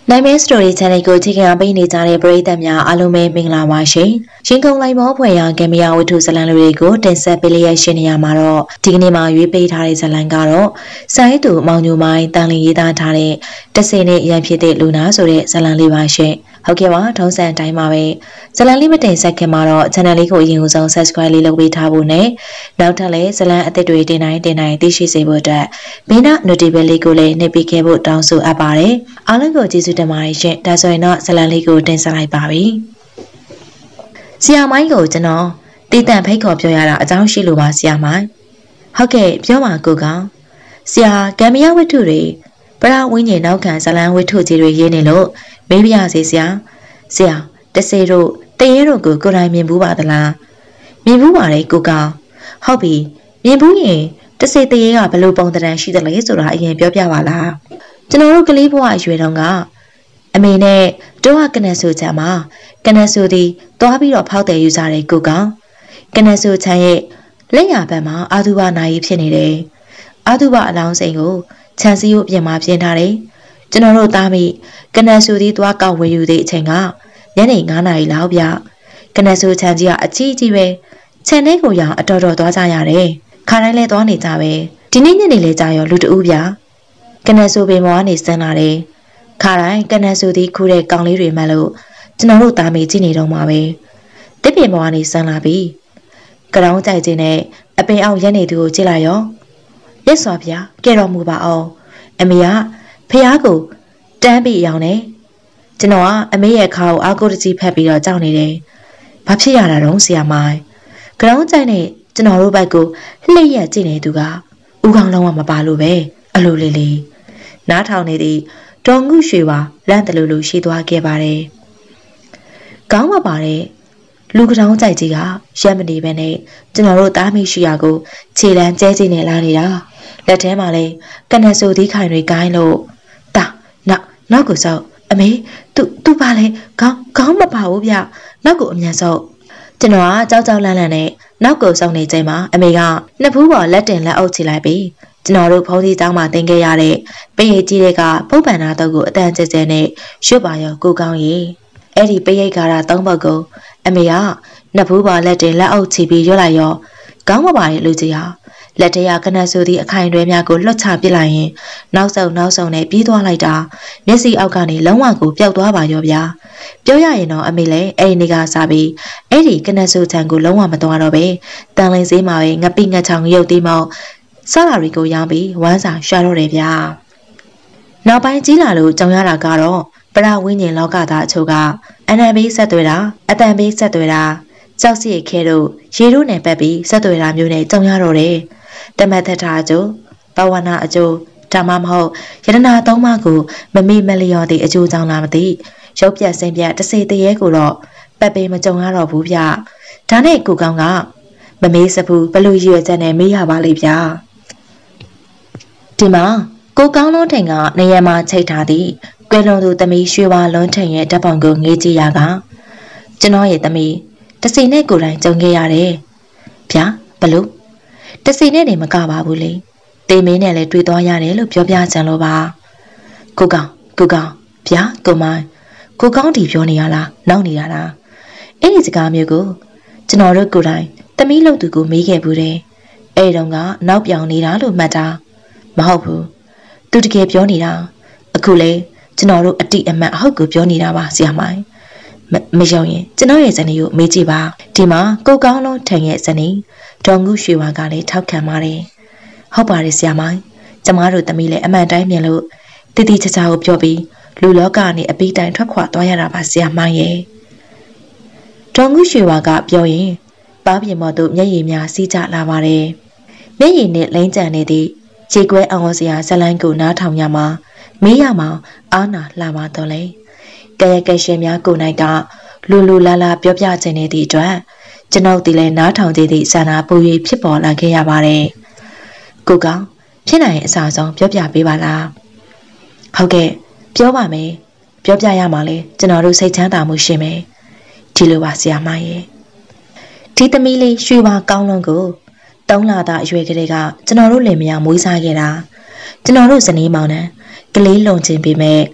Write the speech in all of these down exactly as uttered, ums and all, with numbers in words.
Nightmare Story Channel ကိုချိန်ခံပေးနေကြတဲ့ပရိသတ်များအားလုံးပဲမင်္ဂလာပါရှင်။ရှင်ကုန်လိုက်မောဖွယ်ရာကင်မရာဝတ္ထုဇာတ်လမ်းတွေကိုတင်ဆက်ပေးလျက်ရှိနေရမှာတော့ဒီကနေ့မှာရွေးပေးထားတဲ့ဇာတ်လမ်းကတော့စိုင်းသူမောင်ညိုမိုင်းတန်လင်းရေးသားထားတဲ့တဆင်နဲ့ရန်ဖြစ်တဲ့လူနာဆိုတဲ့ဇာတ်လမ်းလေးပါရှင်။ဟုတ်ကဲ့ပါထုံးစံအတိုင်းပါပဲဇာတ်လမ်းလေးမတင်ဆက်ခင်မှာတော့ channel လေးကိုအရင်ဆုံး subscribe လေးလုပ်ပေးထားဖို့နဲ့နောက်ထပ်လည်းဇာတ်လမ်းအသစ်တွေတင်တိုင်းတင်တိုင်းသိရှိစေဖို့အတွက်ဘေးနာ notification လေးကိုလည်းနှိပ်ပေးခဲ့ဖို့တောင်းဆိုအပ်ပါတယ်။အားလုံးကိုကျေးဇူးတင်ပါတယ်ရှင်။ဒါဆိုရင်တော့ဇာတ်လမ်းလေးကိုတင်ဆက်လိုက်ပါပြီ။ဆရာမိုင်းကိုကျွန်တော်တည်တံ့ဖိတ်ခေါ်ပြောရတာအကြောင်းရှိလို့ပါဆရာမိုင်း။ဟုတ်ကဲ့ပြောပါကိုကောင်။ဆရာကံမရဝတ္ထုတွေပရဝိညာဉ်နောက်ခံဇာတ်လမ်းဝတ္ထုကြီးတွေရေးနေလို့မေးပြရစီဆရာဆရာတစေတို့တရေတို့ကိုကိုယ်တိုင်မြင်ဘူးပါသလားမြင်ဘူးပါတယ်ကိုကောင်ဟုတ်ပြီမြင်ဘူးရင်တစေတရေကဘလို့ပုံတံရှိတယ်လဲဆိုတာအရင်ပြောပြပါလားကျွန်တော်တို့ကလေးဘဝအရွယ်တုန်းကအမေနဲ့တို့ကကနက်ဆူချမ်းမှာကနက်ဆူသည်တွားပြီးတော့ဖောက်တယ်ယူစားတဲ့ကိုကောင်ကနက်ဆူချမ်းရဲ့လက်ရဘက်မှာအာသုဘနာရီဖြစ်နေတယ်အာသုဘအလောင်းစိန်ကိုခြံစည်းကိုပြင်มาပြင်ထားတယ်ကျွန်တော်တို့သားမိကနက်ဆူသည်တွားကောက်ဝေယူတဲ့အချိန်ကညနေငါးနာရီလောက်ပြကနက်ဆူချမ်းကြီးကအကြီးကြီးပဲခြံထဲကိုရောင်အတော်တော်သွားကြရတယ်ခါတိုင်းလဲသွားနေကြပဲဒီနေ့ညနေလဲကြာရောလူတဦးပြကနက်ဆူပင်ပေါ်ကနေစမ်းလာတယ်ခါတိုင်းကနက်ဆူသည်ခူးတဲ့ကောင်လေးတွေမှလို့ကျွန်တော်တို့သားမိကြည့်နေတော့မှာပဲတစ်ပင်ပေါ်ကနေစမ်းလာပြီးကရောင်းကြိုက်ခြင်းနဲ့အပင်အောင်ရက်နေသူကိုကြည့်လိုက်ရောရက်စွာဗျာကဲတော်မူပါအောင်အမေကဖះကိုတန်းပြီးရောင်နေကျွန်တော်ကအမေရဲ့ခါကိုအာကိုတကြီးဖက်ပြီးတော့ကြောက်နေတယ်။ဘာဖြစ်ရတာတော့ဆရာမိုင်း။ကြောင်းကြိုက်နဲ့ကျွန်တော်တို့ဘက်ကိုလှည့်ရက်ကြည့်နေသူကဥကောင်းလုံးဝမပါလို့ပဲအလိုလေးလေးနားထောင်နေသည်တော်ငုရွှေပါလန့်တလူလူရှိသွားခဲ့ပါတယ်။ကောင်းမပါတဲ့လူကြောင်းကြိုက်ကြီးကရက်မနေပဲနဲ့ကျွန်တော်တို့သားမိရှိရာကိုခြေလမ်းကျဲကျနေလာနေတာလက်ထဲမှာလည်းကနက်ဆိုသီးခိုင်တွေကိုင်းလို့တာနောက်နောက်ကိုစောက်အမေသူသူပါလေခေါင်းခေါင်းမပါဘူးဗျနောက်ကိုအမြန်ဆုံးကျွန်တော်ကကြောက်ကြောက်လန့်လန့်နဲ့နောက်ကိုစောင့်နေချိန်မှာအမေကနှစ်ဖူးပေါ်လက်တင်လက်အုပ်ချလိုက်ပြီးကျွန်တော်တို့ဖုန်းကြီးတောင်းမှတင်ခဲ့ရတဲ့ပိရိတ်ကြီးတွေကပုပ်ပန်နာတော့ကိုအတန်ကျကျနဲ့ရွတ်ပါရောကိုကောင်းရီအဲ့ဒီပိရိတ်ကာတာသုံးဘက်ကိုအမေကနှစ်ဖူးပေါ်လက်တင်လက်အုပ်ချပြီးရွတ်လိုက်ရောခေါင်းမပါရဲ့လူကြီးဟာလက်ထရကနက်ဆိုသည့်အခိုင်တွဲများကိုလွတ်ချပစ်လိုက်ရင်နောက်ဆုံးနောက်ဆုံးနဲ့ပြေးသွားလိုက်တာမျက်စိအောက်ကနေလုံးဝကိုပျောက်သွားပါရောဗျာပြောရရင်တော့အမေလည်းအဲ့ဒီနေ့ကစားပြီးအဲ့ဒီကနက်ဆိုချန်ကိုလုံးဝမသွားတော့ပဲတန်လင်းစည်းမှာပဲငပိငတ်ချောင်ရုပ်သေးမောက်ဆလာရီကိုရောင်းပြီးဝမ်းစာရှာတော့တယ်ဗျာနောက်ပိုင်းကြီးလာလို့ကြောင်ရတာကတော့ပရဝိညာဉ်လောကသားအချို့ကအနံပေးဆက်သွဲတာအတန်ပေးဆက်သွဲတာကြောက်စီရခဲတို့ရေတို့နဲ့ပတ်ပြီးဆက်သွဲတာမျိုးနဲ့ကြောင်ရတော့တယ်တမတ်ထထာအကျိုးပဝနာအကျိုးဒါမှမဟုတ်ယတနာသုံးပါးကိုမမေ့မလျော်သည့်အကျိုးကြောင့်လားမသိရုပ်ပြတ်စင်ပြတ်တစေတရေကိုတော့ပတ်ပေးမကြုံရတော့ဘူးဗျဒါနဲ့ကိုကောင်းကမမေးစဘူးဘလို့ရွယ်ချက်နဲ့မေးရပါလိမ့်ဗျာဒီမှာကိုကောင်းလုံးထင်ကနေရာမှာချိတ်ထားသည့်ကွယ်လွန်သူသမီးရွှေဝါလွန်းထင်ရဲ့ဓာတ်ပုံကိုငေးကြည့်ရကကျွန်တော်ရဲ့သမီးတစီနဲ့ကိုယ်တိုင်ကြုံခဲ့ရတယ်ဗျာဘလို့တစီနဲ့နေမကပါဘူးလေတေမင်းနဲ့လည်းတွေ့သွားရတယ်လို့ပြောပြချင်လို့ပါကိုကောင်ကိုကောင်ဗျာကိုမိုင်းကိုကောင်းတီပြောနေရလားနောက်နေတာလားအဲ့ဒီစကားမျိုးကိုကျွန်တော်တို့ကိုယ်တိုင်သမီးလို့သူကိုမေးခဲ့ဘူးတယ်အဲ့တုန်းကနောက်ပြောင်နေတာလို့မှတ်တာမဟုတ်ဘူးသူတကယ်ပြောနေတာအခုလေကျွန်တော်တို့အတိအမှန်အဟုတ်ကိုပြောနေတာပါဆရာမိုင်းမယုံရင်ကျွန်တော်ရဲ့ဇနီးကိုမေးကြည့်ပါဒီမှာကိုကောင်းလုံးထင်ရဲ့ဇနီးဒေါ်ငုရွှေဝါကလည်းထောက်ခံပါတယ်ဟုတ်ပါတယ်ဆရာမိုင်းကျမတို့သမီးလည်းအမှန်တိုင်းမြင်လို့တည်တည်ချာချာကိုပြောပြီးလူလောကကနေအပိတိုင်ထွက်ခွာသွားရတာပါဆရာမိုင်းရဲ့ဒေါ်ငုရွှေဝါကပြောရင်ပါးပြင်ပေါ်သို့မျက်ရည်များစီးကျလာပါတယ်မျက်ရည်နဲ့လိမ့်ကြံနေသည့်ခြေကွဲအောင်စရာဇလိုင်းကိုနားထောင်ရမှာမေးရမှာအာနာလာပါတော့လေကဲကဲရှင်များကိုနိုင်ကလူလူလာလာပြောပြခြင်းနေသည့်အတွက်ကျွန်ုပ်ဒီလဲနားထောင်ကြသည့်ဆန္ဒပူ၍ဖြစ်ပေါ်လာခဲ့ရပါတယ်ကိုကောင်ဖြစ်နိုင်ရဲ့အစားဆုံးပြောပြပေးပါလားဟုတ်ကဲ့ပြောပါမယ်ပြောပြရမှာလေကျွန်တော်တို့စိတ်ချမ်းသာမှုရှိမယ်ဒီလိုပါဆရာမရဲ့ဒီသမီးလေးရွှေပါကောင်းလွန်ကိုသုံးလသားအရွယ်ကလေးကကျွန်တော်တို့လင်မယားမွေးစားခဲ့တာကျွန်တော်တို့ဇနီးမောင်နှံကလေးလုံချင်းပေမဲ့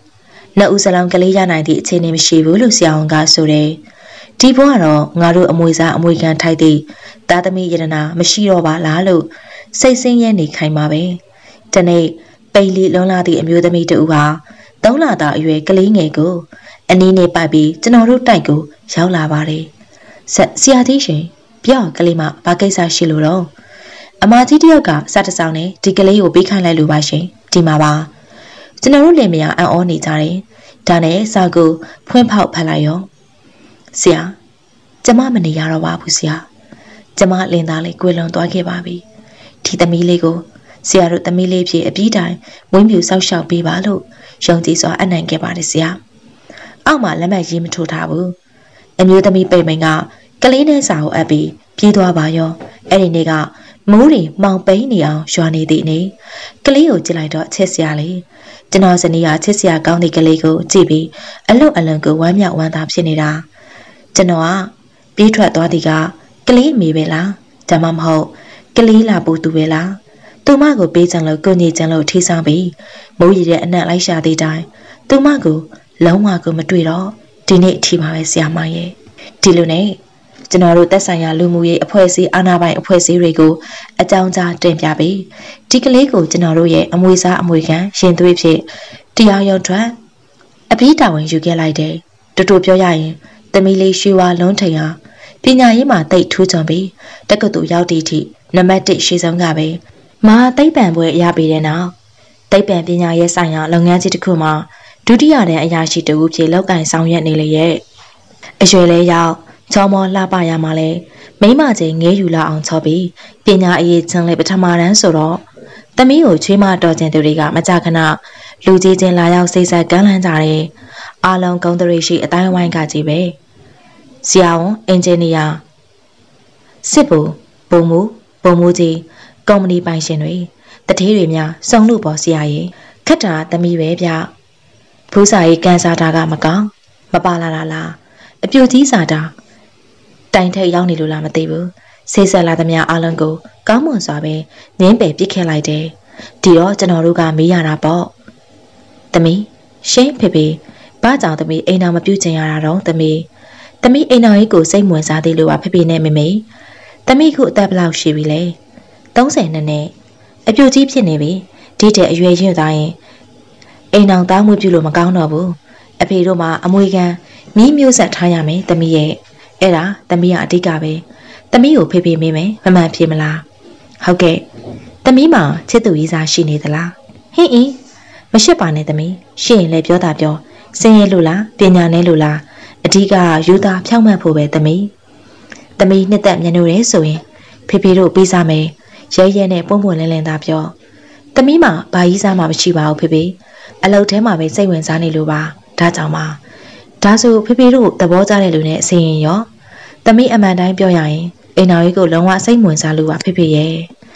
နှစ်ဦးစလုံးကလေးရနိုင်သည့်အခြေအနေမရှိဘူးလို့ဆရာဝန်ကဆိုတယ်ဒီဘဝတော့ငါတို့အမွေစားအမွေခံထိုက်သည့်သားသမီးယတနာမရှိတော့ပါလားလို့စိတ်ဆင်းရဲနေခိုင်းပါပဲဒီနေ့ပိန်လီလွန်လာသည့်အမျိုးသမီးတူဟာသုံးလသားအရွယ်ကလေးငယ်ကိုအနည်းနဲ့ပိုက်ပြီးကျွန်တော်တို့တိုက်ကိုရောက်လာပါတယ်ဆရာကြီးရှင်ပြောကလေးမဘာကိစ္စရှိလို့တော့အမကြီးတယောက်ကစတဆောင်နဲ့ဒီကလေးကိုပေးခိုင်းလိုက်လို့ပါရှင်ဒီမှာပါကျွန်တော်တို့လင်မယားအံ့ဩနေကြတယ်ဒါနဲ့စာကိုဖွင့်ဖောက်ဖတ်လိုက်ရောဆရာကျမမနေရတော့ပါဘူးဆရာကျမလင်သားလေးကိုလွန်သွားခဲ့ပါပြီဒီသမီးလေးကိုဆရာတို့သမီးလေးဖြစ်အပြီးတိုင်းဝင်းပြူဆောက်ရှောက်ပေးပါလို့ယုံကြည်စွာအနံ့ခဲ့ပါတယ်ဆရာအောက်မှာလက်မှတ်ရေးမထိုးထားဘူးအမျိုးသမီးပိတ်မိန်ကကလေးနဲ့စာကိုအပ်ပြီးပြေးသွားပါရောအဲ့ဒီနေ့ကမိုးတွေမှောင်ပိန်းနေအောင်ရွာနေသည့်နေ့ကလေးကိုကြည့်လိုက်တော့ချစ်စရာလေးကျွန်တော်ဇနီးကချစ်စရာကောင်းတဲ့ကလေးကိုကြည့်ပြီးအလွတ်အလွန်ကိုဝမ်းမြောက်ဝမ်းသာဖြစ်နေတာကျွန်တော်ကပြေးထွက်သွားသည်ကကလေးမေပဲလားဒါမှမဟုတ်ကလေးလာပို့သူပဲလားသူမကိုပေးချင်လို့ကိုညစ်ချင်လို့ထိဆောင်ပြီးမိုးရီတဲ့အနက်လိုက်ရှာသည့်တိုင်သူမကိုလုံးဝကိုမတွေ့တော့ဒီနေ့အထိပါပဲဆရာမရဲ့ဒီလိုနဲ့ကျွန်တော်တို့သက်ဆိုင်ရာလူမှုရေးအဖွဲ့အစည်းအာဏာပိုင်အဖွဲ့အစည်းတွေကိုအကြောင်းကြားတင်ပြပြီးဒီကလေးကိုကျွန်တော်တို့ရဲ့အမွေစားအမွေခံရှင်သွေးဖြစ်တရားရုံးထွက်အပြီးတာဝန်ယူခဲ့လိုက်တယ်တူတူပြောရရင်သမီးလေးရွှေဝါလုံးထိန်ဟာပညာရေးမှာတိတ်ထူးချွန်ပြီးတက္ကသိုလ်ရောက်သည့်အထိနံပါတ်တစ်ရှေ့ဆုံးကပဲမာသိပ္ပံပွဲရပြီးတဲ့နောက်သိပ္ပံပညာရေးဆိုင်ရာလုပ်ငန်းကြီးတစ်ခုမှာဒုတိယတန်းအရာရှိတဦးဖြစ်လောက်ကင်ဆောင်ရွက်နေလေရဲ့အရွယ်လေးရောက်ချောမောလှပရမှာလဲမိမချင်းငဲယူလာအောင်ချောပြီးပညာအရေးချင်းလေးပထမတန်းဆိုတော့သမီးကိုချွေးမတော်ကျင်သူတွေကမကြခဏလူကြီးချင်းလာရောက်စိတ်ဆက်ကမ်းလှမ်းကြတယ်အားလုံးကုန်းတရိရှိအတိုင်းဝိုင်းကကြီးပဲဆရာဝန်အင်ဂျင်နီယာစစ်ဘူပုံမှုပုံမှုကြီးကုမ္ပဏီပိုင်ရှင်တွေတထေးတွေများစုံလို့ပေါ်ဆရာကြီးခက်တာသမီးပဲဗျဘူးစာရေးကန်စားတာကမကောင်းမပါလာတာလားအပြူကြီးစားတာတိုင်ထိတ်ရောက်နေလို့လားမသိဘူးဆေးဆက်လာသမျှအလုံးကိုကောင်းမွန်စွာပဲနင်းပယ်ပစ်ခဲ့လိုက်တယ်ဒီတော့ကျွန်တော်တို့ကမေးရတာပေါ့သမီးရှင်းဖေဖေဘာကြောင့်သမီးအိမ်တော်မပြုတ်ချင်ရတာတော့သမီးသမီးအိမ်တော်ကြီးကိုစိတ်ဝင်စားသေးလို့ပါဖေဖေနဲ့မေမေသမီးခုအသက်ဘယ်လောက်ရှိပြီလဲသုံးဆယ်နှစ်နဲ့အပြူကြီးဖြစ်နေပြီဒီတဲ့အရွယ်ရင့်သွားရင်အိမ်တော်သားမွေးပြုလို့မကောင်းတော့ဘူးအဖေတို့မှာအမွေခံမြင်းမျိုးဆက်ထားရမယ်သမီးရဲ့အဲ့ဒါသမီးကအဓိကပဲသမီးကိုဖေဖေမေးမယ်မမှန်ဖြစ်မလားဟုတ်ကဲ့သမီးမှာချစ်သူရေးစားရှိနေသလားဟင်းအင်းမရှိပါနဲ့သမီးရှိရင်လည်းပြောတာပြောစင်ရဲလို့လားပညာနဲ့လို့လားအဓိကယူသားဖြောင်းမှတ်ဖို့ပဲသမီးသမီးနှစ်သက်မျက်နှာရဲဆိုရင်ဖေဖေတို့ပေးစားမယ်ရဲရဲနဲ့ပုံပွန်လင်းလင်းသားပြောသမီးမှာဘာကြီးစားမှမရှိပါဘူးဖေဖေအလုပ်ထဲမှာပဲစိတ်ဝင်စားနေလို့ပါဒါကြောင့်ပါဒါဆိုဖေဖေတို့သဘောကျတဲ့လူနဲ့အစင်ရင်ရောသမီးအမှန်တိုင်းပြောရရင်အိမ်တော်ကြီးကိုလုံးဝစိတ်ဝင်စားလို့ပါဖေဖေရဲ့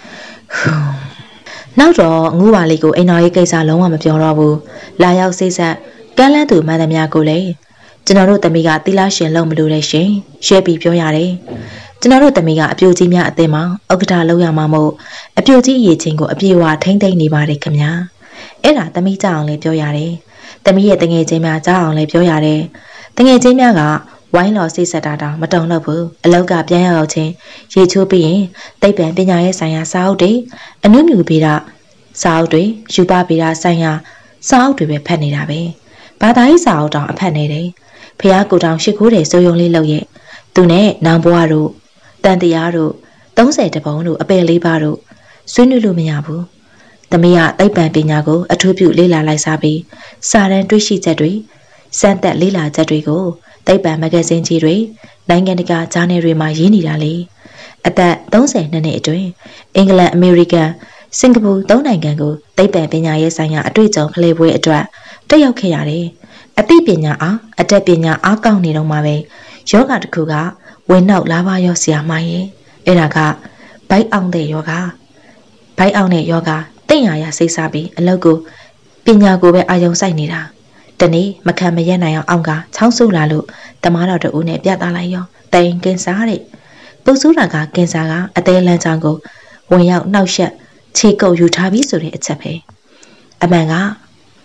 နောက်တော့ငူးပါလေးကိုအိမ်တော်ကြီးကိစ္စလုံးဝမပြောတော့ဘူးလာရောက်စိတ်ဆက်ကမ်းလန်းသူမှန်သမျှကိုလည်းကျွန်တော်တို့သမီးကသီလရှင်လုံးမလို့တဲ့ရှင်ရှဲပြီးပြောရတယ်ကျွန်တော်တို့သမီးကအပြိုကြီးများအသင်းမှာဥက္ကဋ္ဌလောက်ရမှာမို့အပြိုကြီးအရေးချင်းကိုအပြေအဝထိမ့်သိမ့်နေပါတယ်ခင်ဗျာအဲ့ဒါသမီးကြအောင်လည်းပြောရတယ်သမီးရဲ့တငယ်ချင်းများကြအောင်လည်းပြောရတယ်တငယ်ချင်းများကဝိုင်းလော်စိတ်ဆက်တာတောင်မတုံတော့ဘူးအလောက်ကပြန်ရောက်ချင်းရေချိုးပြီးရင်သိပ္ပံပညာရေးဆိုင်ရာစာအုပ်တွေအနုမြူဗေဒစာအုပ်တွေယူပဗေဒဆိုင်ရာစာအုပ်တွေပဲဖတ်နေတာပဲဘာသာရေးစာအုပ်တောင်အဖတ်နေတယ်ဖះကိုတောင်ရှ िख ိုးတယ်စိုးယုံလေးလုပ်ရဲ့သူနဲ့နောင်ဘွားတို့တန်တရားတို့သုံးဆယ်တပုံတို့အပယ်လေးပါတို့ဆွေးနွေးလို့မရဘူးသမီးကသိပ္ပံပညာကိုအထူးပြုလေ့လာလိုက်စားပြီးစာတမ်းတွေ့ရှိချက်တွေစမ်းသပ်လေ့လာချက်တွေကိုသိပ္ပံမဂ္ဂဇင်းကြီးတွေနိုင်ငံတကာဂျာနယ်တွေမှာရေးနေတာလေအသက်သုံးဆယ်နှစ်နှစ်အတွင်းအင်္ဂလန်အမေရိကန်စင်ကာပူသုံးနိုင်ငံကိုသိပ္ပံပညာရေးဆိုင်ရာအတွေ့အကြုံဖလှယ်ပွဲအတွက်တက်ရောက်ခဲ့ရတယ်အသိပညာအားအတတ်ပညာအားကောင်းနေတော့မှပဲယောဂတစ်ခုကဝင်နောက်လာပါရောဆရာမရဲ့အဲ့ဒါကဘိုက်အောင်တဲ့ယောဂဘိုက်အောင်တဲ့ယောဂတင့်ရရစိတ်စားပြီးအလုပ်ကိုပညာကိုပဲအာရုံစိုက်နေတာတနေ့မခံမရက်နိုင်အောင်အောင်ကချောင်းဆုပ်လာလို့တမားတော်တူနဲ့ပြသလိုက်ရောတိုင်ကင်စားတဲ့ပုတ်ဆိုးတာကကင်ဆာကအသေးလန်းချောင်းကိုဝင်ရောက်နှောက်ယှက်ခြေကုပ်ယူထားပြီးဆိုတဲ့အချက်ပဲအမှန်ကတ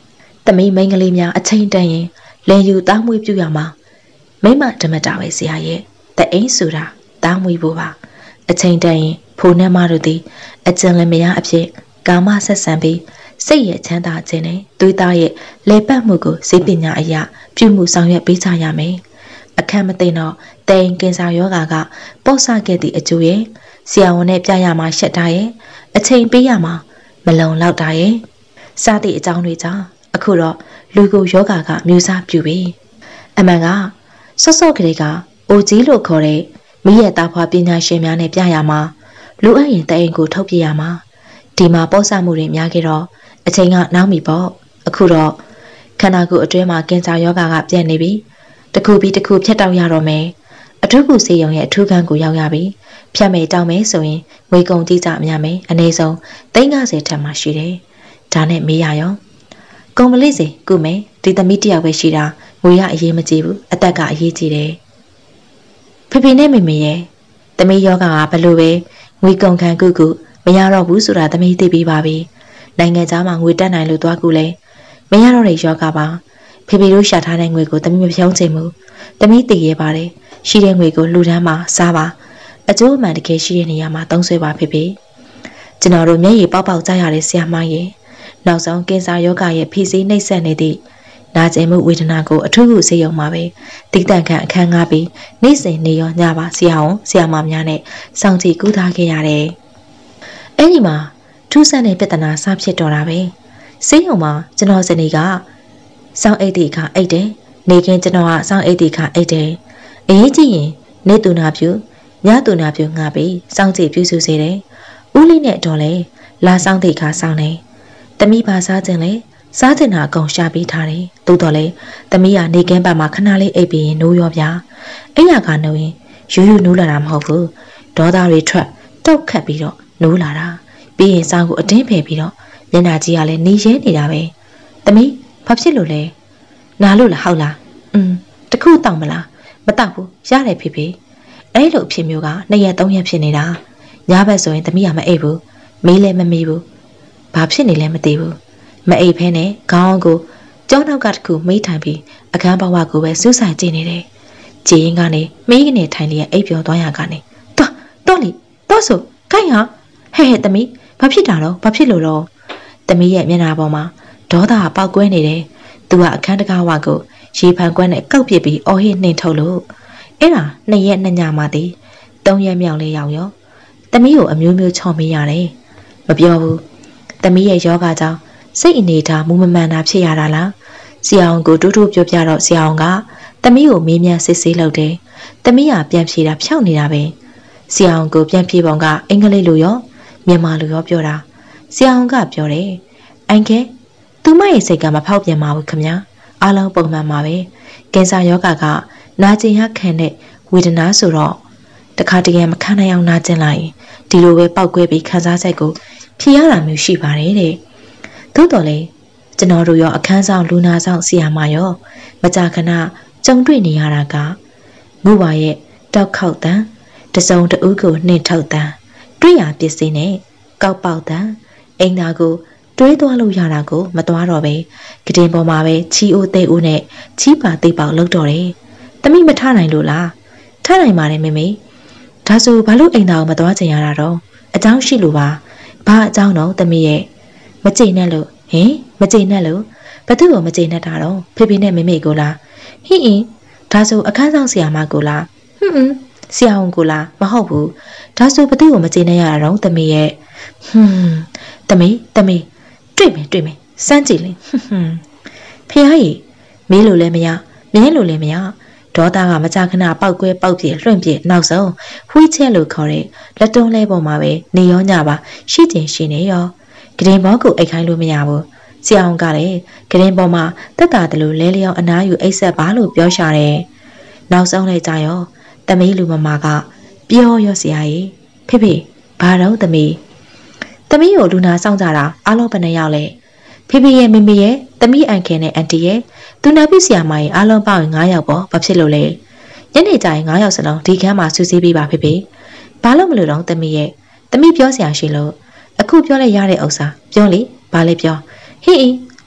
သမီးမိန်းကလေးများအချိန်တန်ရင်လင်ယူသားမွေးပြူရမှာမိမဓမ္မတာပဲဆရာရဲ့တအိမ်ဆိုတာသားမွေးဖို့ပါအချိန်တန်ရင်ဖိုးနှမတို့သည်အကျဉ်းလင်မယားအဖြစ်ကာမဆက်ဆံပြီးစိတ်ရဲ့ချမ်းသာခြင်းနဲ့သွေးသားရဲ့လေပတ်မှုကိုစိတ်ပညာအရာပြုမှုဆောင်ရွက်ပေးကြရမယ်အခက်မသိတော့တိန်ကင်ဆာယောဂါကပေါ့ဆခဲ့သည့်အကျိုးရဲ့ဆရာဝန်နဲ့ပြရမှာရှက်တာရဲ့အချိန်ပေးရမှာမလုံလောက်တာရဲ့စသည့်အကြောင်းတွေကြောင့်အခုတော့လူကိုယောဂါကမျိုးစားပြူပြီအမှန်ကဆော့ဆော့ကလေးကအိုကြီးလို့ခေါ်တဲ့မိရဲ့သားဖွားပညာရှင်များနဲ့ပြရမှာလူအပ်ရင်တအိမ်ကိုထုတ်ပြရမှာဒီမှာပေါ့ဆမှုတွေများခဲ့တော့အချိန်ကနောက်ပြီပေါ့အခုတော့ခန္ဓာကိုယ်အတွင်းမှာကင်ဆာယောဂါကပြန့်နေပြီတခုပြီးတခုဖြတ်တောက်ရတော့မယ်အထုပ်ကူစေယုံရဲ့အထူးခန်းကိုရောက်ရပြီဖြတ်မယ်တောင်းမယ်ဆိုရင်ငွေကုန်ကြီးကြအများမယ်အနည်းဆုံးသိန်း၅၀ထက်မှရှိတယ်ဒါနဲ့မေးရရောကုံမလေးစီကုမယ်ဒီသမီးတယောက်ပဲရှိတာငွေရအရေးမကြီးဘူးအသက်ကအရေးကြီးတယ်ဖေဖေနဲ့မေမေရဲ့သမီးယောဂါကဘလို့ပဲငွေကုန်ခံကုကုမရတော့ဘူးဆိုတာသမီးသိပြီးပါပြီနိုင်ငံသားမှာငွေတက်နိုင်လို့သွားကူလဲမရတော့တဲ့ယောဂါပါဖေဖေတို့ရှာထားတဲ့ငွေကိုသမီးမဖြုံးချင်ဘူးသမီးတည်ရပါတယ်ရှိတဲ့ငွေကိုလူတန်းမှာစားပါအကျိုးအမှန်တကယ်ရှိတဲ့နေရာမှာသုံးဆွဲပါဖေဖေကျွန်တော်တို့မျက်ရည်ပေါက်ပေါက်ကြရတဲ့ဆရာမရဲ့နောက်ဆုံးကင်ဆာယောဂရဲ့ဖိစီးနှိပ်စက်နေသည့်နာကျင်မှုဝေဒနာကိုအထူးခုစေယုံမှာပဲတိတန့်ခန့်အခန်းငှားပြီးနေ့စဉ်နေရောညပါဆရာဝန်ဆရာမများနဲ့စောင့်ကြည့်ကူးထားခဲ့ရတယ်အဲ့ဒီမှာထူးဆန်းတဲ့ပြဿနာစဖြစ်တော့တာပဲစေယုံမှာကျွန်တော်စနေကစောင့်အိတ်တီခအိတ်တယ်နေကင်းကျွန်တော်ကစောင့်အိတ်တီခအိတ်တယ်အရေးကြီးရင်နေသူနာပြူညသူနာပြူငှားပြီးစောင့်ကြည့်ပြုစုစေတယ်ဦးလေးနဲ့တော့လေလာစောင့်တိခါစောင့်နေတမိပါစားခြင်းလေစားတင်တာအကုန်ရှာပေးထားတယ်တိုးတော်လေသမီးကနေကင်းပတ်မှာခဏလေးအိပ်ပြီးရင်နိုးရောဗျာအဲ့ရကနိုးရင်ယူယူနိုးလာတာမဟုတ်ဘူးဒေါသတွေထွက်တောက်ခတ်ပြီးတော့နိုးလာတာပြီးရင်စောင်းကိုအတင်းဖယ်ပြီးတော့မျက်နှာကြီးကလည်းနေရဲနေတာပဲသမီးဘာဖြစ်လို့လဲနာလို့လားဟုတ်လားอืมတခုတောက်မလားမတောက်ဘူးရတယ်ဖေဖေအဲ့လိုအဖြစ်မျိုးကနှစ်ရက်သုံးရက်ဖြစ်နေတာညဘက်ဆိုရင်သမီးကမအိပ်ဘူးမေးလည်းမမေးဘူးဘာဖြစ်နေလဲမသိဘူးမအိပ်ဖဲနဲ့ခေါင်းကိုကျောင်းနောက်ကတခုမိထိုင်ပြီးအခန်းဘဝကိုပဲစူးစိုက်ကြည့်နေတယ်။ကြည်ရင်ကနေမိကနေထိုင်လျက်အိပ်ပျော်သွားရကနေတော့တော့လေတော့ဆိုခိုင်းဟာဟဲ့ဟဲ့သမီးဘာဖြစ်တာတော့ဘာဖြစ်လို့တော့သမီးရဲ့မျက်နှာပေါ်မှာဒေါသပေါက်ကွဲနေတယ်။သူကအခန်းတကားဝကိုရေဖန်ကွက်နဲ့ကောက်ပစ်ပြီးအော်ဟစ်နှင်ထုတ်လို့အဲ့ဒါနှစ်ရက်နှစ်ညမှတည်းသုံးရက်မြောက်လေးရောက်ရောသမီးကိုအမျိုးမျိုးချော်မေးရတယ်။မပြောဘူးသမီးရဲ့ယောဂကြောင့်စိတ်အနေထားမူမမှန်တာဖြစ်ရတာလားဆရာအောင်ကိုတူးတူးပြောပြတော့ဆရာအောင်ကသမီးကိုမေးမြန်းစစ်ဆေးလုပ်တယ်သမီးကပြန်ဖြေတာဖြောက်နေတာပဲဆရာအောင်ကိုပြန်ဖြေပုံကအင်္ဂလိပ်လိုရောမြန်မာလိုရောပြောတာဆရာအောင်ကပြောတယ်အန်ကဲသူမရဲ့စိတ်ကမဖောက်ပြန်ပါဘူးခင်ဗျာအားလုံးပုံမှန်ပါပဲကင်ဆာယောဂါကနာကျင်ရခံတဲ့ဝေဒနာဆိုတော့တခါတည်းမခံနိုင်အောင်နာကျင်လိုက်ဒီလိုပဲပောက်ကွဲပြီးခံစားချက်ကိုဖြေရတာမျိုးရှိပါတယ်တဲ့သို့တော်လေကျွန်တော်တို့ရောအခန်းဆောင်လူနာဆောင်ဆရာမရောမကြာခဏကြုံတွေ့နေရတာကငုပါရဲ့တောက်ခေါက်တန်တစုံတဦးကိုနှင်ထုတ်တန်တွေ့ရပစ္စည်းနဲ့ကောက်ပေါက်တန်အိမ်သားကိုတွေးသွားလို့ရတာကိုမသွားတော့ပဲကတင်ပေါ်မှာပဲချီအိုသေးဦးနဲ့ချီပါသိပေါက်လောက်တော့တယ်တမိမထနိုင်လို့လားထနိုင်ပါတယ်မေမေဒါဆိုဘာလို့အိမ်သားကိုမသွားချင်ရတာတော့အကြောင်းရှိလို့ပါဘာအကြောင်းတော့တမိရဲ့မကြိမ်နဲ့လို့ဟင်မကြိမ်နဲ့လို့ဘသူ့ကိုမကြိမ်နဲ့တာတော့ဖေဖေနဲ့မေမေကိုလားဟင်းအင်းဒါဆိုအခန်းဆောင်ဆရာမကိုလားဟွန်းဟွန်းဆရာဝန်ကိုလားမဟုတ်ဘူးဒါဆိုဘသူ့ကိုမကြိမ်နဲ့ရတာတော့တမေရဲ့ဟွန်းတမေတမေတွေ့မယ်တွေ့မယ်စမ်းကြည့်လေဟွန်းဟွန်းဖေဟာကြီးမေးလို့လည်းမရမြဲလို့လည်းမရဒေါသကမကြခဏပေါက်ကွဲပေါက်ပြေလွှင့်ပြေနောက်ဆုံးဝှီးချဲလို့ခေါ်တဲ့လက်တွန်းလဲပေါ်မှာပဲနေရောညပါရှိတင်ရှိနေရောကရင်ဘောကိုအိတ်ခိုင်းလို့မရဘူးဆရာအောင်ကလည်းကရင်ပေါ်မှာတက်တာတလူလဲလျောင်းအနားယူအိတ်ဆက်ပါလို့ပြောရှာတယ်နောက်ဆုံးလိုက်ကြရောတမီးလူမမကပြောရောဆရာကြီးဖေဖေဘာတော့တမီးတမီးကိုလူနာစောင့်ကြတာအားလုံးဘယ်နှယောက်လဲဖေဖေရဲ့မေမေရဲ့တမီးအန်ခင်နဲ့အန်တီရဲ့သူနာပြဆရာမရဲ့အားလုံးပေါင်း၅ယောက်ပေါ့ဘာဖြစ်လို့လဲညနေကျရင်၅ယောက်စလုံးဒီခန်းမှာဆူဆီးပေးပါဖေဖေဘာလို့မလို့တော့တမီးရဲ့တမီးပြောဆရာရှိလို့အခုပြောလိုက်ရတဲ့ဥစ္စာပြောလေဘာလဲပြောဟေး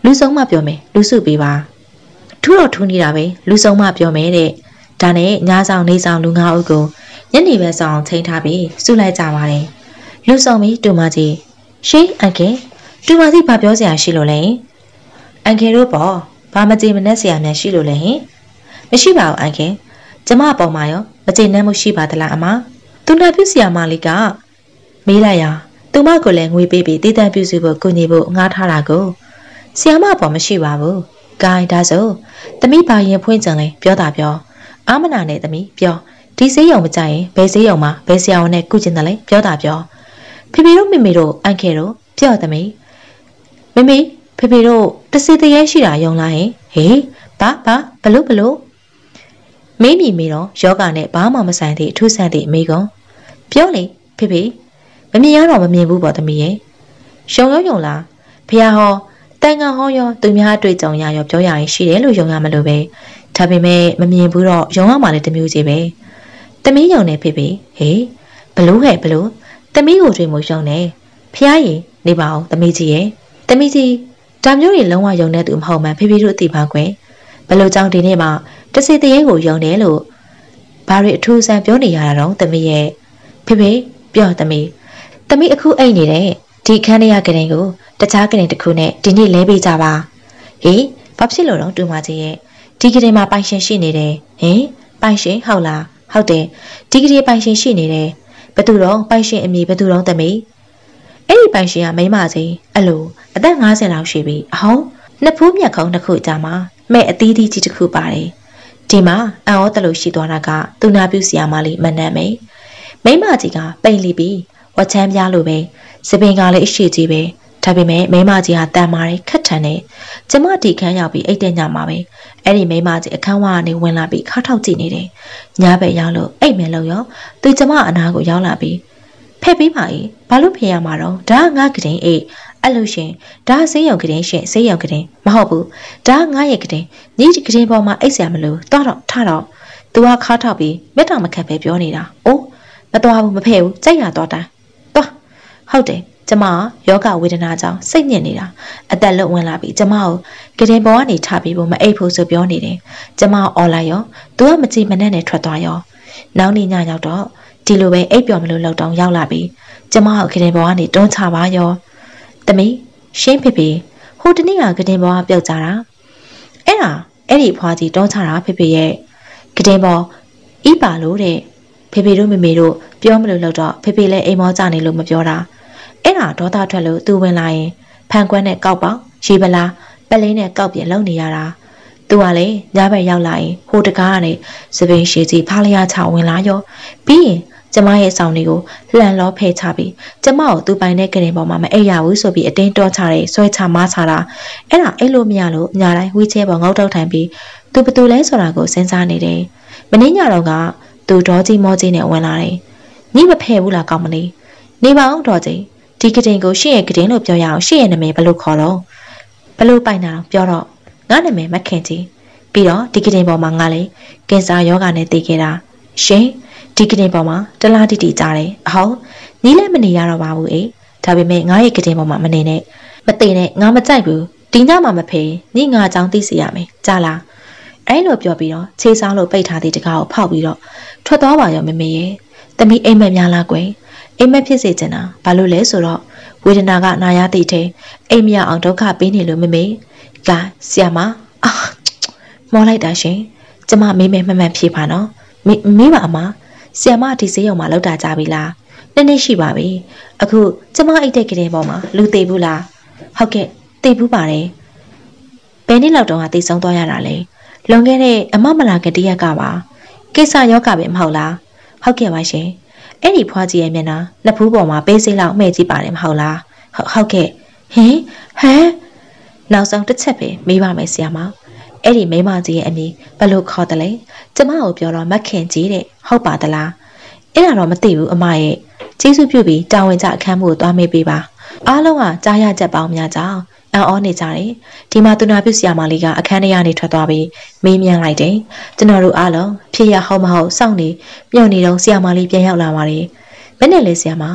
လူဆုံးမပြောမယ်လူစုပေးပါထူတော့ထူနေတာပဲလူဆုံးမပြောမယ်တဲ့ဒါနဲ့ညဆောင်နေဆောင်လူငါးဦးကိုညနေဘက်ဆောင်ချိန်ထားပြီးစုလိုက်ကြပါတယ်လူဆုံးပြီးတူမကြီးရှေးအန်ကယ်တူမကြီးဘာပြောစရာရှိလို့လဲအန်ကယ်တို့ပေါ့ဘာမကြေမနက်စရာများရှိလို့လဲဟင်မရှိပါဘူးအန်ကယ်ကျမအပေါ်မှာရောမကြေနပ်မှုရှိပါသလားအမသူနာပြုဆရာမလေးကမေးလိုက်ရသူမကိုလည်းငွေပေးပြီးတည်တံ့ပြုစုဖို့ကူညီဖို့ငှားထားတာကိုဆရာမအပေါ်မရှိပါဘူးဂိုင်းဒါဆိုသမီးဘာရင်ဖွင့်ကြံလဲပြောတာပြောအာမနာနဲ့သမီးပြောဒီစေးရုံမကြရင်ဘယ်စေးရုံမှာဘယ်ဆရာဝန်နဲ့ကုကျင်တယ်လဲပြောတာပြောဖေဖေတို့မေမေတို့အန်ကယ်တို့ပြောသမီးမေမေဖေဖေတို့တစေတရေရှိတာယုံလားဟင်ဟေးဘာဘာဘလို့ဘလို့မင်းမိမိတော့ယောဂနဲ့ဘာမှမဆိုင်သည့်အထူးဆန်းသည့်အမိကုံပြောလေဖေဖေမမြင်ရတော့မမြင်ဘူးပေါ့သမီးရဲ့ရှုံရုံယုံလားဖះဟောတန်ငါဟောရောသူများအတွေ့အကြုံရရောပြောရရင်ရှိတယ်လို့ယုံရမလို့ပဲဒါပေမဲ့မမြင်ဘူးတော့ယုံရမှလည်းတမျိုးကြီးပဲသမီးယုံနေဖေဖေဟေးဘလို့ဟဲ့ဘလို့သမီးကိုတွေ့မှုယုံနေဖះရင်နေပါအောင်သမီးကြီးရဲ့သမီးကြီးဒါမျိုးတွေလုံးဝယုံတဲ့သူမဟုတ်မှန်ဖေဖေတို့သိပါကွယ်ဘလို့ကြောင့်ဒီနေ့မှတစေတရေကိုယုံတယ်လို့ဘာတွေအထူးဆန်းပြောနေရတာတော့သမီးရဲ့ဖေဖေပြောသမီးသမီးအခုအိတ်နေတဲ့ဒီခန်းထဲကကလေးကိုတခြားကလေးတစ်ခုနဲ့ဒီနေ့လဲပေးကြပါဟေးဘာဖြစ်လို့တော့တူမကြီးရဲ့ဒီကလေးမှာပိုင်ရှင်ရှိနေတယ်ဟင်ပိုင်ရှင်ဟုတ်လားဟုတ်တယ်ဒီကလေးပိုင်ရှင်ရှိနေတယ်ဘသူတော့ပိုင်ရှင်အမည်ဘသူတော့သမီးအဲ့ဒီပိုင်ရှင်ကမိန်းမကြီးအဲ့လိုအသက်၅၀လောက်ရှိပြီအဟောင်းနှစ်ဖူးမြက်ခုံးတစ်ခုကြာမှာမဲ့အသီးသီးကြီးတစ်ခုပါတယ်ဒီမှာအံ့ဩတလို့ရှိသွားတာကသူနာပြုဆရာမလေးမနှံ့မိန်မိန်းမကြီးကပိန်လီပြီးဝချမ်းပြားလို့ပဲစပင်ကလေးအရှိကြီးပဲဒါပေမဲ့မိန်းမကြီးကတန်မာရီခက်ထန်နေကျမဒီခန်းရောက်ပြီးအိတ်တဲ့ညမှာပဲအဲ့ဒီမိန်းမကြီးအခန်းဝကနေဝင်လာပြီးခါထောက်ကြည့်နေတယ်ညဘက်ရောက်လို့အိတ်မယ်လို့ရောသူကျမအနာကိုရောက်လာပြီးဖက်ပြီးပါ၏ဘာလို့ဖေးရမှာတော့ဒါကငါကတင်အိတ်အဲ့လို့ရှင်ဒါဆေးရုံကတင်ရှင်ဆေးရုံကတင်မဟုတ်ဘူးဒါငါရဲ့ကတင်ညီကတင်ပေါ်မှာအိတ်ဆရာမလို့တော့တော့ထတော့သူကခါထောက်ပြီးမျက်တောင်မခတ်ပဲပြောနေတာအိုးမတော်ဘူးမဖဲ့ဘူးကြိုက်ရတော့တိုင်းသွားဟုတ်တယ်ကျမယောဂဝေဒနာကြောင့်စိတ်ညစ်နေတာအသက်လွတ်ဝင်လာပြီးကျမကိုကတင်ပေါ်ကနေထပြီးဖို့မအိပ်ဖို့ဆိုပြောနေတယ်ကျမအော်လိုက်ရောသူကမကြည့်မနဲ့နဲ့ထွက်သွားရောနောက်နေ့ညရောက်တော့ဒီလိုပဲအိပ်ပျော်မလို့လောက်တောင်ရောက်လာပြီးကျမကိုကတင်ပေါ်ကနေတွန်းချပါရောသမီးရှင်းဖေဖေဟိုတနေ့ကကတင်ပေါ်ကပြုတ်ကြတာအဲ့ဒါအဲ့ဒီဖွားကြီးတွန်းချတာဖေဖေရဲ့ကတင်ပေါ်ဤပါလို့တဲ့ဖေဖေတို့မေမေတို့ပြောမလို့လောက်တော့ဖေဖေလည်းအိမ်မောကြနေလို့မပြောတာအဲ့ဒါဒေါသထွက်လို့သူဝင်လာရင်ဖန်ကွန်းနဲ့ကောက်ပေါက်ရေပလားပလင်းနဲ့ကောက်ပြင်လုံနေရတာသူကလည်းညဘက်ရောက်လာရင်ဟိုတကားကနေစပင်းရှည်ကြီးဖားလျားချဝင်လာရောပြီးရင်ကျမရဲ့ဆောင်တွေကိုလှန်လောဖဲချပြီးကျမကိုသူပိုင်တဲ့ကရင်ပေါ်မှာမအိပ်ရဘူးဆိုပြီးအတင်းတော်ချတယ်ဆွဲချမားချတာအဲ့ဒါအဲ့လိုမရလို့ညတိုင်းဝီချဲပေါ်ငေါက်တောက်ထိုင်ပြီးသူဘသူလဲဆိုတာကိုစဉ်းစားနေတယ်မင်းညတော့ကသူဒေါ်ကြီးမောကြီးနဲ့ဝင်လာတယ်ညမဖဲဘူးလားကောင်းမလေးနေပါအောင်ဒေါ်ကြီးဒီကတင်ကိုရှင့်ရဲ့ကတင်လို့ပြောရအောင်ရှင့်ရဲ့နာမည်ဘယ်လိုခေါ်တော့ဘယ်လိုပိုင်တာတော့ပြောတော့ငါနာမည်မခင်ကြီးပြီးတော့ဒီကတင်ပေါ်မှာငါလေကင်ဆာယောဂနဲ့တည်ခဲ့တာရှင်ဒီကတင်ပေါ်မှာတလားတိတိကြားတယ်အဟောင်းညီလည်းမနေရတော့ပါဘူးအေးဒါပေမဲ့ငါရဲ့ကတင်ပေါ်မှာမနေနဲ့မသိနဲ့ငါမကြိုက်ဘူးဒီညမှာမဖေးညီငါအကြောင်းသိစေရမယ်ကြားလားအဲ့လိုပြောပြီးတော့ခြေစားလို့ပိတ်ထားတဲ့တကားကိုဖောက်ပြီးတော့ထွက်သွားပါရောမမေရဲ့တမီးအိမ်မက်များလားကွယ်အိမ်မက်ဖြစ်စေချင်တာဘာလို့လဲဆိုတော့ဝေဒနာကနာရသိတဲ့အိမ်မရအောင်ဒုက္ခပေးနေလို့မမေကဆီယမအာမောလိုက်တာရှင်ကျမမေးမယ်မှန်မှန်ဖြေပါနော်မေးမေးပါအမဆီယမဒီစေးရုံမှာလောက်တာကြပြီလားနည်းနည်းရှိပါပြီအခုကျမအိတ်တဲ့ကလေးပေါ်မှာလူသေးဘူးလားဟုတ်ကဲ့သေဘူးပါတယ်ဘယ်နှစ်လောက်တောင်ကသေဆုံးသွားရတာလဲလွန်ခဲ့တဲ့အမမလာကတည်းကပါကိစ္စယောဂပဲမဟုတ်လားဟုတ်ကဲ့ပါရှင်အဲ့ဒီဖွားကြီးရဲ့မျက်နှာလက်ဖူးပေါ်မှာပေးစိမ့်လောက်မှဲ့ကြည့်ပါတယ်မဟုတ်လားဟုတ်ဟုတ်ကဲ့ဟင်ဟမ်နောက်ဆုံးတစ်ချက်ပဲမေးပါမယ်ဆရာမအဲ့ဒီမိမကြီးရဲ့အမည်ဘယ်လိုခေါ်တယ်လဲကျမကိုပြောတော့မခင်ကြီးတဲ့ဟုတ်ပါသလားအဲ့ဒါတော့မသိဘူးအမရဲ့ကျေးဇူးပြုပြီးတာဝန်ကျအခမ်းမှုကိုသွားမေးပေးပါအားလုံးကကြားရချက်ပေါင်းများကြောင်းအံ့ဩနေကြတယ်ဒီမှာသူနာပြုဆရာမလေးကအခန်းထဲကနေထွက်သွားပြီးမေးမြန်းလိုက်တယ်ကျွန်တော်တို့အားလုံးဖြစ်ရဟုတ်မဟုတ်စောင့်နေပြုံနေတော့ဆရာမလေးပြန်ရောက်လာပါတယ်ဘယ်နဲ့လဲဆရာမ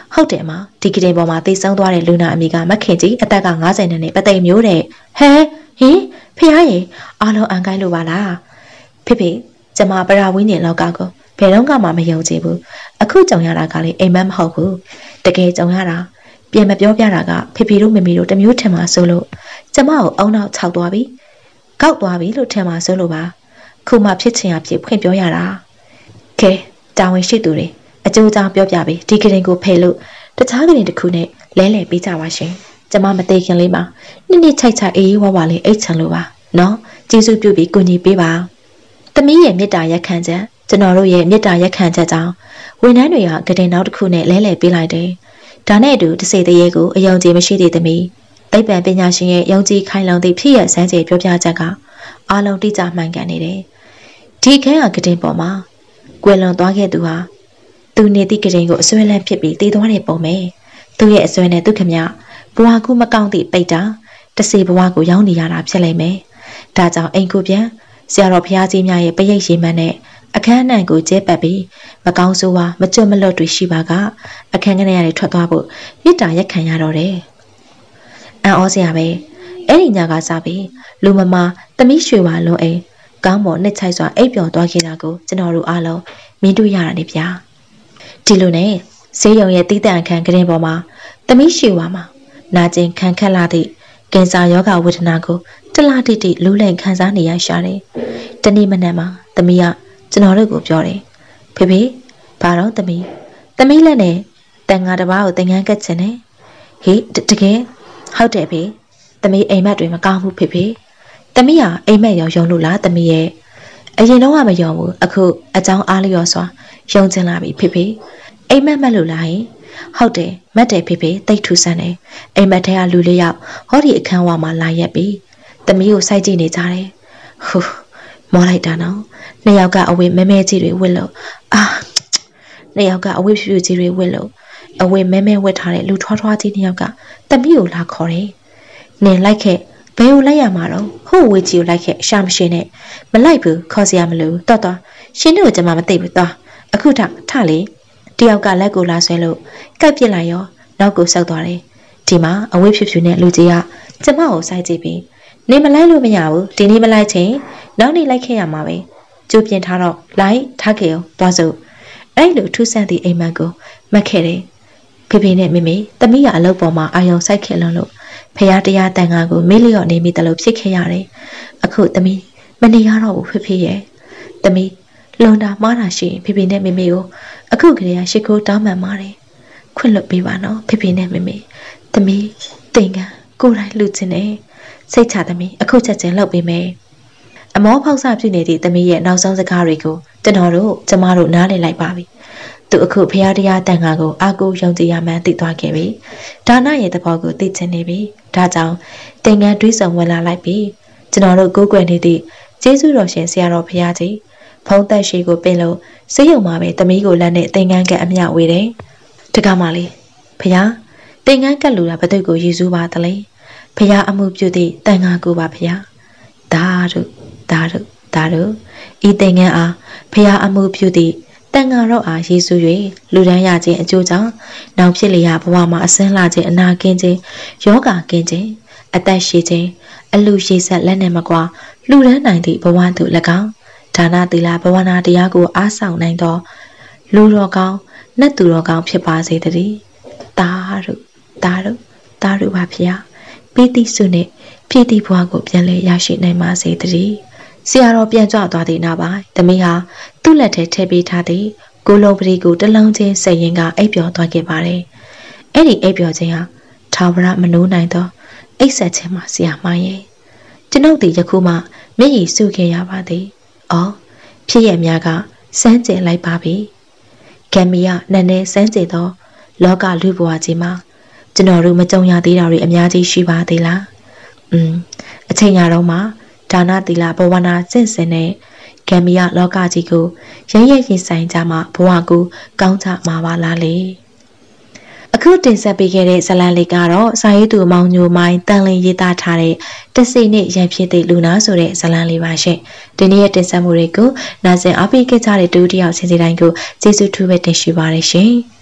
ဟုတ်တယ်မဒီကတင်ပေါ်မှာတိတ်ဆုံးသွားတဲ့လူနာအမိကမခင်ကြီးအသက်ကငါးဆယ်နဲ့ပသိမ်မျိုးတဲ့ဟဲဟင်ဖះရေအားလုံးအန်ကိုင်းလို့ပါလားဖေဖေကျမပရာဝင်းနေလောက်ကကိုဘယ်တော့မှမယုံကြည်ဘူးအခုကြုံရတာကလေအိမ်မက်မဟုတ်ဘူးတကယ်ကြုံရတာပြန်မပြောပြတာကဖေဖေတို့မမေတို့တမျိုးထင်မှာဆိုလို့ကျမကိုအုံနောက်ခြောက်သွားပြီကောက်သွားပြီလို့ထင်မှာဆိုလို့ပါခုမှဖြစ်ချင်ရဖြစ်ဖွင့်ပြောရတာကဲတာဝန်ရှိသူတွေအကျိုးကြောင့်ပြောပြပေးဒီကရင်ကိုဖယ်လို့တခြားကရင်တစ်ခုနဲ့လဲလှယ်ပေးကြပါရှင်ကျမမသိခင်လေးမှာနှစ်နှစ်ချိုက်ချိုက်အေးအေးဝါဝါလေးအိတ်ချန်လို့ပါနော်ကျေးဇူးပြုပြီးကူညီပေးပါသမီးရဲ့မေတ္တာရက်ခံချက်ကျွန်တော်တို့ရဲ့မေတ္တာရက်ခံချက်ကြောင့်ဝန်ထမ်းတွေကကတင်နောက်တစ်ခုနဲ့လဲလှယ်ပေးလိုက်တယ်ဒါနဲ့အတူတစေတရေကိုအယုံကြည်မရှိသည့်သမီးသိပ္ပံပညာရှင်ရဲ့ယုံကြည်ခိုင်လုံသည့်ဖြစ်ရစမ်းကျေပြောပြချက်ကအားလုံးတိကျမှန်ကန်နေတယ်ဒီခန်းကကတင်ပေါ်မှာကွယ်လွန်သွားခဲ့သူဟာသူနေသည့်ကတင်ကိုအစွဲလန်းဖြစ်ပြီးတည်သွားတဲ့ပုံပဲသူရဲ့အစွဲနဲ့သူခမဘဝကူမကောင်းသည့်ပိတ်တာတစေဘဝကိုရောက်နေရတာဖြစ်လိမ့်မယ်ဒါကြောင့်အိမ်ကိုပြန်ဆရာတော်ဘုရားကြီးများရဲ့ပရိတ်ရှင်မှန်နဲ့အခန်းအနှံကိုကျဲပတ်ပြီးမကောင်းဆိုးဝါမကြွမလွတ်တွေရှိပါကအခန်းကနေရတွေထွက်သွားဖို့မေတ္တာရက်ခံရတော့တယ်အံ့ဩစရာပဲအဲ့ဒီညကစားပြီးလူမမာသမီးရွှေဝါလုံးအိမ်ကောင်းပေါ်နှစ်ချိုက်စွာအိပ်ပျော်သွားခဲ့တာကိုကျွန်တော်တို့အားလုံးမြင်တွေ့ရတာနေဗျာဒီလိုနဲ့ဆေးရုံရဲ့တီးတန့်အခန်းကရင်ပေါ်မှာသမီးရွှေဝါမှာနာကျင်ခံခက်လာသည့်ကင်ဆာရောဂါဝေဒနာကိုတလားတိတိလူးလိမ်ခံစားနေရရှာတယ်တနေ့မနက်မှာသမီးကကျွန်တော်တို့ကိုပြောတယ်ဖေဖေဘာတော့သမီးသမီးလည်းနဲ့တန်ငါတစ်ပါးကိုသင်္ကန်းကတ်ချင်တယ်ဟေးတကယ်ဟုတ်တယ်ဖေသမီးအိမ်မက်တွေမကောင်းဘူးဖေဖေသမီးဟာအိမ်မက်ရောယုံလို့လားသမီးရဲ့အရင်တော့ကမယုံဘူးအခုအကြောင်းအားလျော်စွာယုံချင်လာပြီဖေဖေအိမ်မက်မက်လို့လားဟင်ဟုတ်တယ်မက်တယ်ဖေဖေတိတ်ထူဆန်းတယ်အိမ်မက်ထဲကလူလေးယောက်ဟောဒီအခန်းဝါမှာလာရက်ပြီသမီးကိုစိုက်ကြည့်နေကြတယ်ဟူးမောလိုက်တာနော်နှစ်ယောက်ကအဝေးမဲမဲကြီးတွေဝစ်လို့အာနှစ်ယောက်ကအဝေးဖြူဖြူကြီးတွေဝစ်လို့အဝေးမဲမဲဝစ်ထားတဲ့လူထွားထွားကြီးနှစ်ယောက်ကသမီးကိုလာခေါ်တယ်နင်လိုက်ခဲ့ဘယ်ကိုလိုက်ရမှာတော့ဟိုဝေးကြီးကိုလိုက်ခဲ့ရှာမရှိနဲ့မလိုက်ဘူးခေါ်စရာမလိုတော်တော်ရှင်တို့ကကျွန်မမသိဘူးသွားအခုထထလေတယောက်ကလက်ကိုလာဆွဲလို့ကပ်ပြစ်လိုက်ရောနောက်ကိုဆောက်သွားတယ်ဒီမှာအဝေးဖြူဖြူနဲ့လူကြီးကကျမကိုစိုက်ကြည့်ပြီးနေမလိုက်လို့မရဘူးဒီနေ့မလိုက်ချင်းနောက်နေ့လိုက်ခဲ့ရမှာပဲကြိုးပြင်ထားတော့လိုက်ထားခဲ့အောင်သွားစို့အဲ့လိုထူးဆန်းသည့်အိမ်မက်ကိုမက်ခဲ့တယ်ဖေဖေနဲ့မေမေသမီးကအလုပ်ပေါ်မှာအာယုံစိုက်ခဲ့လွန်းလို့ဖះတရားတန်ခါကိုမေးလျော့နေမိတယ်လို့ဖြစ်ခဲ့ရတယ်အခုသမီးမနေရတော့ဘူးဖေဖေရဲ့သမီးလွန်တာမှားတာရှိရင်ဖေဖေနဲ့မေမေကိုအခုကလေးကရှ िख ိုးတောင်းပန်ပါတယ်ခွင့်လွတ်ပေးပါနော်ဖေဖေနဲ့မေမေသမီးတင်ကကိုယ်တိုင်လှူချင်တယ်စိတ်ချသမီးအခုချက်ချင်းလုပ်ပေးမယ်အမောဖောက်ဆပြနေသည့်သမီးရဲ့နောက်ဆုံးစကားတွေကိုကျွန်တော်တို့ကျမတို့နားလည်လိုက်ပါပြီသူအခုဖះတရားတန်ခါကိုအာကိုယုံကြည်ရမှန်းသိသွားခဲ့ပြီဒါနရဲ့သဘောကိုသိချင်နေပြီဒါကြောင့်တင်ငန်းတွေးဆောင်ဝင်လာလိုက်ပြီကျွန်တော်တို့ကိုးကွယ်နေသည့်ကျေးဇူးတော်ရှင်ဆရာတော်ဖះကြီးဖုံးသက်ရှိကိုပင်လို့စိတ်ယုံမှာပဲသမီးကိုလက်နဲ့တင်ငန်းကအမျှဝေတယ်တကမလေးဖះတင်ငန်းကလူတာဘသူကိုယေရှုပါတလေဖះအမှုပြုသည့်တန်ခါကိုပါဖះဒါတို့ဒါတို့ဒါတို့ဤတင်ငန်းအားဖះအမှုပြုသည့်တန်ခါတော့အားယေရှု၍လူဒန်းရခြင်းအကျိုးကြောင့်နောင်ဖြစ်လျာဘဝမှာအစင်းလာခြင်းအနာကင်းခြင်းယောဂကင်းခြင်းအသက်ရှိခြင်းအလူရှိဆက်လက်နဲ့မကွာလူဒန်းနိုင်သည့်ဘဝသို့၎င်းဒါနသီလဘဝနာတရားကိုအားဆောင်နိုင်သောလူတော်ကောင်းနတ်သူတော်ကောင်းဖြစ်ပါစေတည်းတာတို့တာတို့တာတို့ပါဖျားပိတိစုနှင့်ပြည့်တည်ဘဝကိုပြန်လည်ရရှိနိုင်ပါစေတည်းဆရာတော်ပြန်ကြွသွားသည့်နောက်ပိုင်းသမီးဟာသူ့လက်ထဲထည့်ပေးထားသည့်ကိုလုံးပရိကိုတလုံးချင်းစိတ်ရင်ကအိပ်ပျော်သွားခဲ့ပါတယ်အဲ့ဒီအိပ်ပျော်ခြင်းဟာထာဝရမနိုးနိုင်သောအိပ်ဆက်ခြင်းမှာဆရာမရဲ့ကျွန်ုပ်ဒီယခုမှမျက်ရည်စုခဲ့ရပါသည်အော်ဖြစ်ရများကစမ်းကျင်လိုက်ပါပြီကံမီယနည်းနည်းစမ်းကျင်သောလောကလူဘဝကြီးမှာကျွန်တော်တို့မကြုံရသေးတာတွေအများကြီးရှိပါသေးလားอืมအချိန်ညာတော့မှဒါနသီလဘဝနာစင့်စင်တဲ့ကံမီယလောကကြီးကိုရရရင်ဆိုင်ကြမှာဘဝကိုကောင်းချမှာပါလားလေအခုတင်ဆက်ပေးခဲ့တဲ့ဇာတ်လမ်းလေးကတော့စာရေးသူမောင်ညိုမိုင်းတန်လင်းရေးသားထားတဲ့တစိနဲ့ရန်ဖြစ်တဲ့လူနာဆိုတဲ့ဇာတ်လမ်းလေးပါရှင်ဒီနေ့ရဲ့တင်ဆက်မှုတွေကိုနားဆင်အားပေးခဲ့ကြတဲ့တူတယောက်ချင်းစီတိုင်းကိုကျေးဇူးထူးပဲတင်ရှိပါရရှင်